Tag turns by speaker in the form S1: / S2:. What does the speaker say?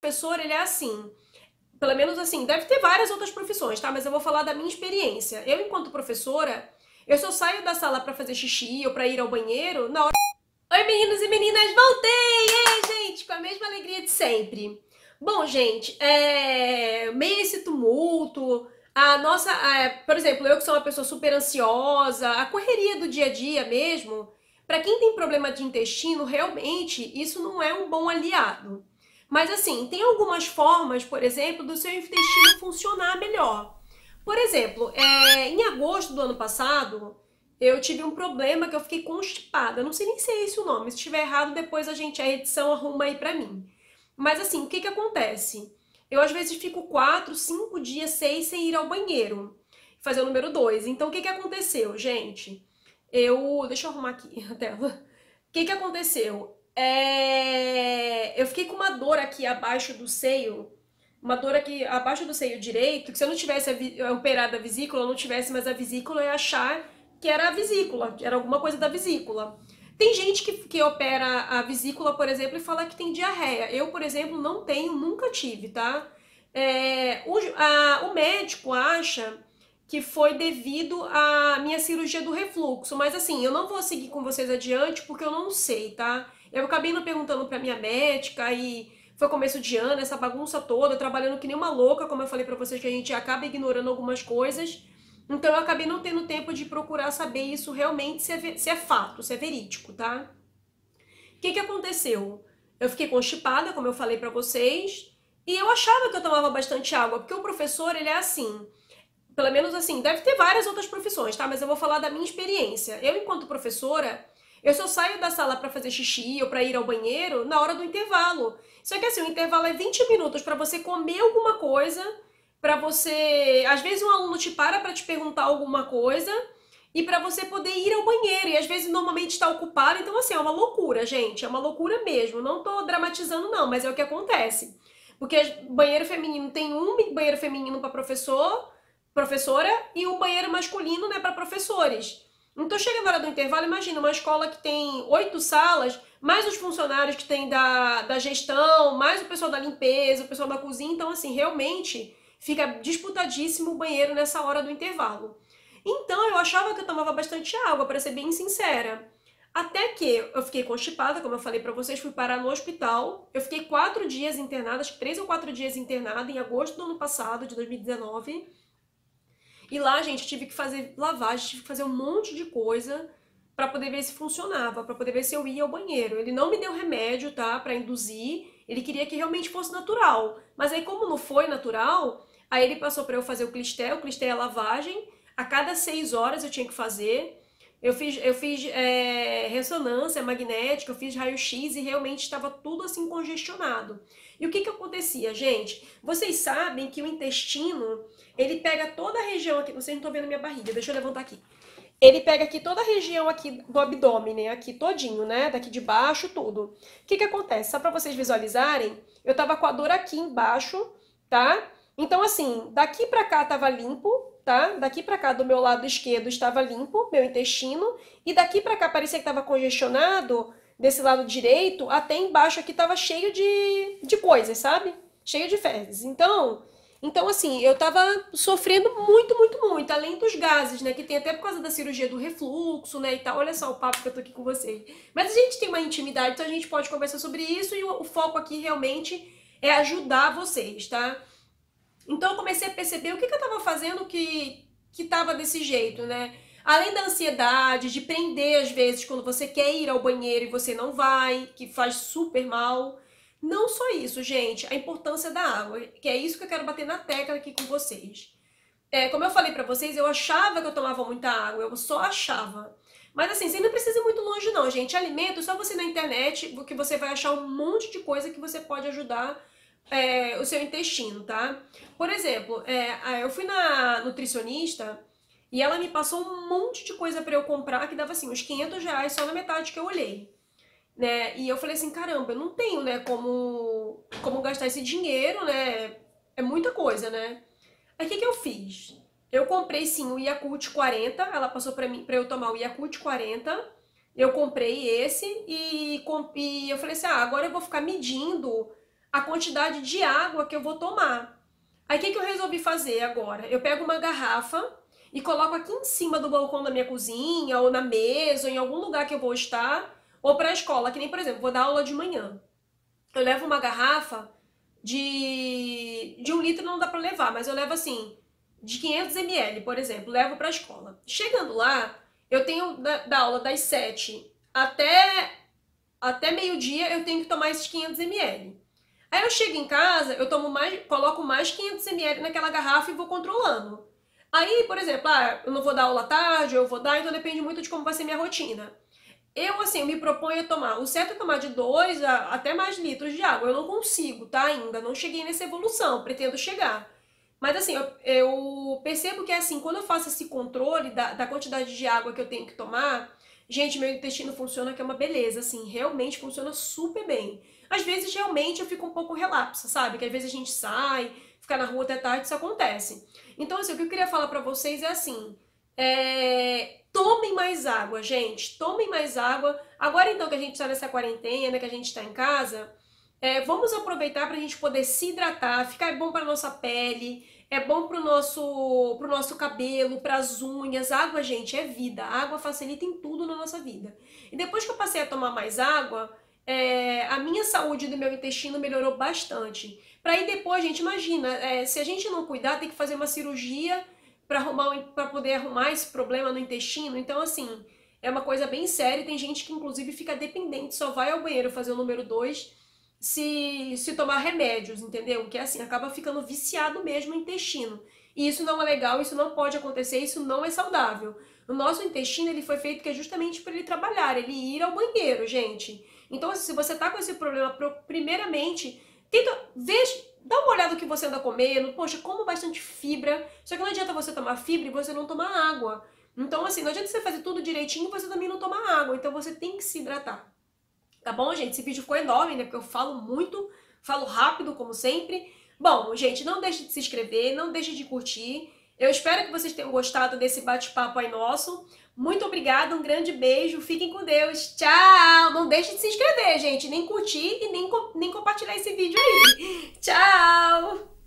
S1: professor, ele é assim. Pelo menos assim, deve ter várias outras profissões, tá? Mas eu vou falar da minha experiência. Eu, enquanto professora, eu só saio da sala pra fazer xixi ou pra ir ao banheiro na hora... Oi, meninos e meninas, voltei! Ei, gente, com a mesma alegria de sempre. Bom, gente, meio esse tumulto, por exemplo, eu que sou uma pessoa super ansiosa, a correria do dia a dia mesmo, pra quem tem problema de intestino, realmente, isso não é um bom aliado. Mas assim, tem algumas formas, por exemplo, do seu intestino funcionar melhor. Por exemplo, em agosto do ano passado, eu tive um problema que eu fiquei constipada. Não sei nem se é esse o nome. Se estiver errado, depois a edição arruma aí pra mim. Mas assim, o que que acontece? Eu às vezes fico 4, 5 dias, 6 sem ir ao banheiro. Fazer o número 2. Então o que que aconteceu, gente? Deixa eu arrumar aqui a tela. O que que aconteceu? Eu fiquei com uma dor aqui abaixo do seio, uma dor aqui abaixo do seio direito, que se eu não tivesse operado a vesícula, eu não tivesse mais a vesícula, eu ia achar que era a vesícula, que era alguma coisa da vesícula. Tem gente que opera a vesícula, por exemplo, e fala que tem diarreia. Eu, por exemplo, não tenho, nunca tive, tá? O médico acha que foi devido à minha cirurgia do refluxo, mas assim, eu não vou seguir com vocês adiante porque eu não sei, tá? Eu acabei não perguntando pra minha médica e foi começo de ano, essa bagunça toda, trabalhando que nem uma louca, como eu falei pra vocês, que a gente acaba ignorando algumas coisas. Então eu acabei não tendo tempo de procurar saber isso realmente, se é fato, se é verídico, tá? O que que aconteceu? Eu fiquei constipada, como eu falei pra vocês, e eu achava que eu tomava bastante água, porque o professor, ele é assim, pelo menos assim, deve ter várias outras profissões, tá? Mas eu vou falar da minha experiência. Eu, enquanto professora, eu só saio da sala pra fazer xixi ou pra ir ao banheiro na hora do intervalo. Só que assim, o intervalo é 20 minutos pra você comer alguma coisa, pra você... Às vezes um aluno te para pra te perguntar alguma coisa e pra você poder ir ao banheiro. E às vezes normalmente está ocupado, então assim, é uma loucura, gente. É uma loucura mesmo. Não tô dramatizando não, mas é o que acontece. Porque banheiro feminino tem um banheiro feminino pra professora e um banheiro masculino, né, para professores. Então chega na hora do intervalo, imagina uma escola que tem 8 salas, mais os funcionários que tem da gestão, mais o pessoal da limpeza, o pessoal da cozinha, então assim, realmente fica disputadíssimo o banheiro nessa hora do intervalo. Então eu achava que eu tomava bastante água, para ser bem sincera. Até que eu fiquei constipada, como eu falei pra vocês, fui parar no hospital. Eu fiquei 4 dias internada, acho que 3 ou 4 dias internada, em agosto do ano passado, de 2019. E lá, gente, tive que fazer lavagem, tive que fazer um monte de coisa pra poder ver se funcionava, pra poder ver se eu ia ao banheiro. Ele não me deu remédio, tá, pra induzir. Ele queria que realmente fosse natural. Mas aí, como não foi natural, aí ele passou pra eu fazer o Clistel é a lavagem. A cada 6 horas eu tinha que fazer. Eu fiz ressonância magnética, eu fiz raio-x e realmente estava tudo assim congestionado. E o que que acontecia, gente? Vocês sabem que o intestino, ele pega toda a região aqui, vocês não estão vendo minha barriga, deixa eu levantar aqui. Ele pega aqui toda a região aqui do abdômen, né? Aqui todinho, né? Daqui de baixo, tudo. O que que acontece? Só para vocês visualizarem, eu tava com a dor aqui embaixo, tá? Então assim, daqui pra cá tava limpo, tá? Daqui pra cá do meu lado esquerdo estava limpo, meu intestino, e daqui pra cá parecia que tava congestionado, desse lado direito, até embaixo aqui tava cheio de coisas, sabe? Cheio de fezes. Então, assim, eu tava sofrendo muito, muito, muito, além dos gases, né, que tem até por causa da cirurgia do refluxo, né, e tal. Olha só o papo que eu tô aqui com vocês. Mas a gente tem uma intimidade, então a gente pode conversar sobre isso e o foco aqui realmente é ajudar vocês, tá? Então eu comecei a perceber o que eu tava fazendo que tava desse jeito, né? Além da ansiedade, de prender às vezes quando você quer ir ao banheiro e você não vai, que faz super mal. Não só isso, gente, a importância da água, que é isso que eu quero bater na tecla aqui com vocês. Como eu falei pra vocês, eu achava que eu tomava muita água, eu só achava. Mas assim, você não precisa ir muito longe não, gente. Alimento, só você na internet, que você vai achar um monte de coisa que você pode ajudar o seu intestino, tá? Por exemplo, eu fui na nutricionista e ela me passou um monte de coisa pra eu comprar que dava assim, uns R$ 500 só na metade que eu olhei. Né? E eu falei assim, caramba, eu não tenho, né, como gastar esse dinheiro, né? É muita coisa, né? Aí o que que eu fiz? Eu comprei sim o Yakult 40, ela passou pra mim para eu tomar o Yakult 40. Eu comprei esse e eu falei assim, agora eu vou ficar medindo a quantidade de água que eu vou tomar. Aí o que eu resolvi fazer agora? Eu pego uma garrafa e coloco aqui em cima do balcão da minha cozinha, ou na mesa, ou em algum lugar que eu vou estar, ou para a escola, que nem, por exemplo, vou dar aula de manhã. Eu levo uma garrafa de 1 litro, não dá para levar, mas eu levo assim, de 500 ml, por exemplo, levo para a escola. Chegando lá, eu tenho da aula das 7 até meio-dia, eu tenho que tomar esses 500 ml. Aí eu chego em casa, eu tomo mais, coloco mais 500 ml naquela garrafa e vou controlando. Aí, por exemplo, eu não vou dar aula à tarde, eu vou dar, então depende muito de como vai ser minha rotina. Eu, assim, eu me proponho a tomar, o certo é tomar de 2 a até mais litros de água. Eu não consigo, tá? Ainda não cheguei nessa evolução, pretendo chegar. Mas assim, eu percebo que assim, quando eu faço esse controle da quantidade de água que eu tenho que tomar, gente, meu intestino funciona que é uma beleza, assim, realmente funciona super bem. Às vezes, realmente, eu fico um pouco relapsa, sabe? Que às vezes a gente sai, fica na rua até tarde, isso acontece. Então, assim, o que eu queria falar pra vocês é assim, tomem mais água, gente, tomem mais água. Agora, então, que a gente está nessa quarentena, que a gente está em casa, vamos aproveitar para a gente poder se hidratar, ficar bom para nossa pele, é bom para o nosso cabelo, para as unhas. Água, gente, é vida. A água facilita em tudo na nossa vida. E depois que eu passei a tomar mais água, a minha saúde do meu intestino melhorou bastante. Para aí depois, gente, imagina, se a gente não cuidar, tem que fazer uma cirurgia para poder arrumar esse problema no intestino. Então, assim, é uma coisa bem séria. Tem gente que, inclusive, fica dependente, só vai ao banheiro fazer o número 2 se tomar remédios, entendeu? Que é assim, acaba ficando viciado mesmo no intestino. E isso não é legal, isso não pode acontecer, isso não é saudável. O nosso intestino, ele foi feito que é justamente para ele trabalhar, ele ir ao banheiro, gente. Então, se você tá com esse problema, primeiramente, dá uma olhada no que você anda comendo. Poxa, como bastante fibra. Só que não adianta você tomar fibra e você não tomar água. Então, assim, não adianta você fazer tudo direitinho e você também não tomar água. Então, você tem que se hidratar. Tá bom, gente? Esse vídeo ficou enorme, né? Porque eu falo muito, falo rápido, como sempre. Bom, gente, não deixe de se inscrever, não deixe de curtir. Eu espero que vocês tenham gostado desse bate-papo aí nosso. Muito obrigada, um grande beijo, fiquem com Deus. Tchau! Não deixe de se inscrever, gente, nem curtir e nem compartilhar esse vídeo aí. Tchau!